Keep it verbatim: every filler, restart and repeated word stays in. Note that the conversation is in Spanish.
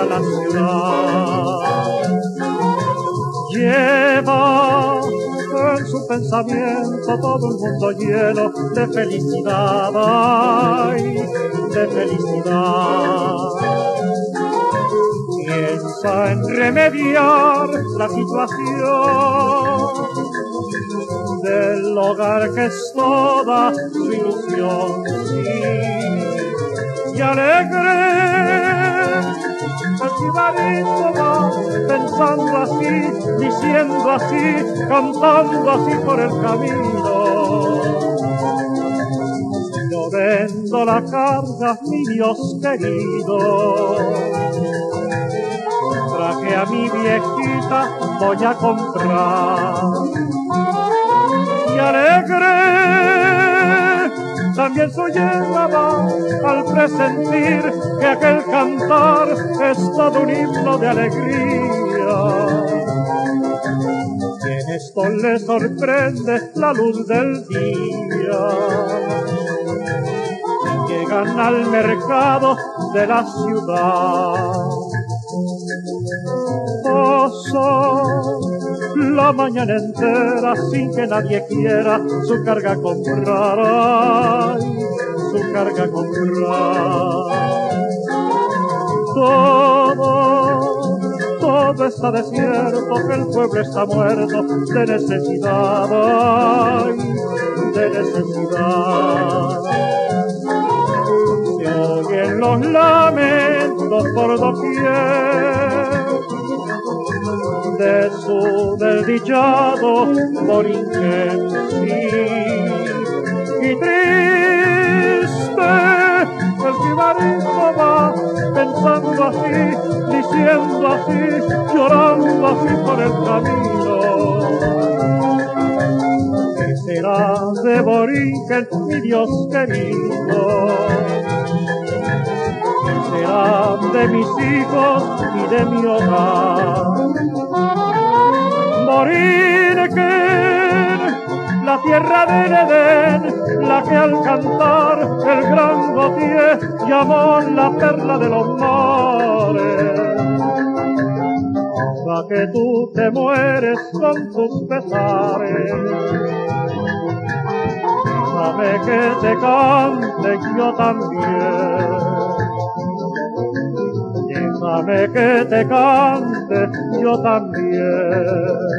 para la ciudad. Lleva en su pensamiento todo el mundo lleno de felicidad, ay, de felicidad. Piensa en remediar la situación del hogar que es toda su ilusión, sí, y alegre el sibarito va pensando así, diciendo así, cantando así por el camino. Yo vendo la carga, mi Dios querido, traje a mi viejita, voy a comprar. Y alegre también su yegua va al presentir que aquel cantar es todo un himno de alegría. Y en esto le sorprende la luz del día. Llegan al mercado de la ciudad. Pasó la mañana entera sin que nadie quiera su carga comprar, ay, su carga comprar. Todo, todo está desierto, el pueblo está muerto de necesidad, ay, de necesidad. Se oyen los lamentos por doquier de su desdichado Borinquen, sí, y triste el sibarito va pensando así, diciendo así, llorando así por el camino. ¿Qué será de Borinquen, mi Dios querido? ¿Qué será de mis hijos y de mi hogar? Borinquen, la tierra del Edén, la que al cantar el gran Gautier llamó la perla de los mares. Ahora que tú te mueres con tus pesares, déjame que te cante yo también. Déjame que te cante yo también.